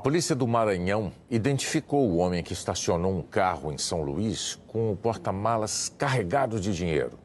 A polícia do Maranhão identificou o homem que estacionou um carro em São Luís com o porta-malas carregado de dinheiro.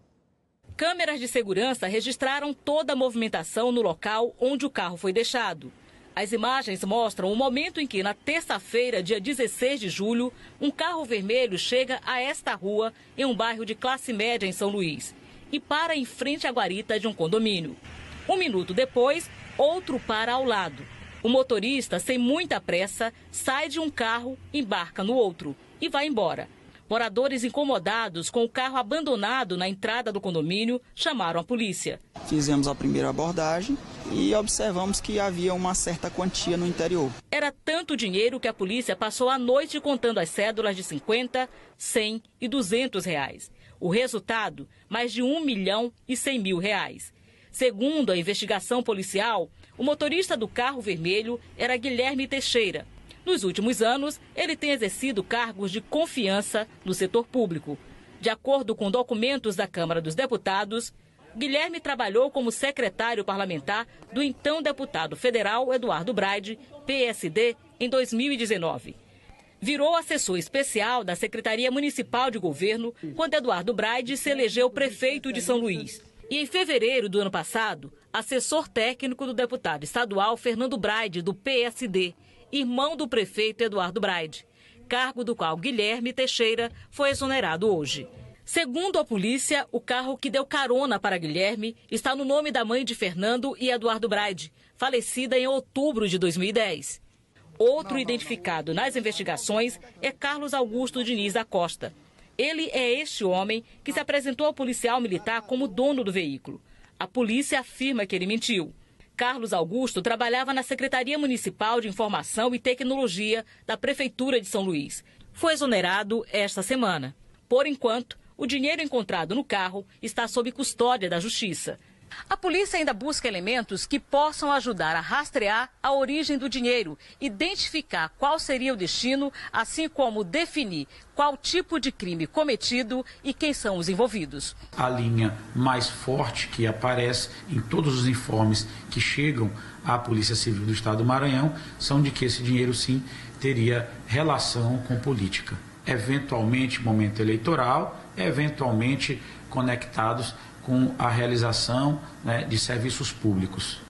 Câmeras de segurança registraram toda a movimentação no local onde o carro foi deixado. As imagens mostram o momento em que, na terça-feira, dia 16 de julho, um carro vermelho chega a esta rua, em um bairro de classe média em São Luís, e para em frente à guarita de um condomínio. Um minuto depois, outro para ao lado. O motorista, sem muita pressa, sai de um carro, embarca no outro e vai embora. Moradores incomodados com o carro abandonado na entrada do condomínio chamaram a polícia. Fizemos a primeira abordagem e observamos que havia uma certa quantia no interior. Era tanto dinheiro que a polícia passou a noite contando as cédulas de 50, 100 e 200 reais. O resultado, mais de 1.100.000 reais. Segundo a investigação policial, o motorista do carro vermelho era Guilherme Teixeira. Nos últimos anos, ele tem exercido cargos de confiança no setor público. De acordo com documentos da Câmara dos Deputados, Guilherme trabalhou como secretário parlamentar do então deputado federal Eduardo Braide, PSD, em 2019. Virou assessor especial da Secretaria Municipal de Governo quando Eduardo Braide se elegeu prefeito de São Luís. E em fevereiro do ano passado, assessor técnico do deputado estadual Fernando Braide, do PSD, irmão do prefeito Eduardo Braide, cargo do qual Guilherme Teixeira foi exonerado hoje. Segundo a polícia, o carro que deu carona para Guilherme está no nome da mãe de Fernando e Eduardo Braide, falecida em outubro de 2010. Outro identificado nas investigações é Carlos Augusto Diniz da Costa. Ele é este homem que se apresentou ao policial militar como dono do veículo. A polícia afirma que ele mentiu. Carlos Augusto trabalhava na Secretaria Municipal de Informação e Tecnologia da Prefeitura de São Luís. Foi exonerado esta semana. Por enquanto, o dinheiro encontrado no carro está sob custódia da Justiça. A polícia ainda busca elementos que possam ajudar a rastrear a origem do dinheiro, identificar qual seria o destino, assim como definir qual tipo de crime cometido e quem são os envolvidos. A linha mais forte que aparece em todos os informes que chegam à Polícia Civil do Estado do Maranhão são de que esse dinheiro, sim, teria relação com política. Eventualmente momento eleitoral, eventualmente conectados com a realização, de serviços públicos.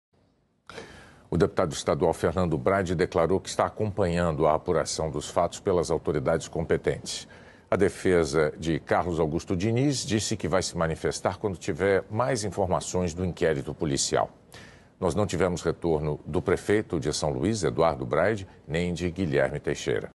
O deputado estadual Fernando Braide declarou que está acompanhando a apuração dos fatos pelas autoridades competentes. A defesa de Carlos Augusto Diniz disse que vai se manifestar quando tiver mais informações do inquérito policial. Nós não tivemos retorno do prefeito de São Luís, Eduardo Braide, nem de Guilherme Teixeira.